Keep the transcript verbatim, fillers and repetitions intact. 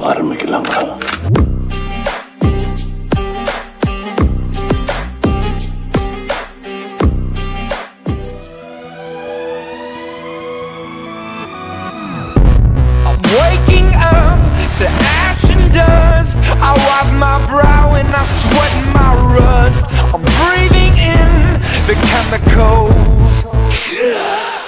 ஆரம்பிக்கலாங்களா? Waking up to ash and dust, I wipe my brow and I sweat my rust. I'm breathing in the chemicals.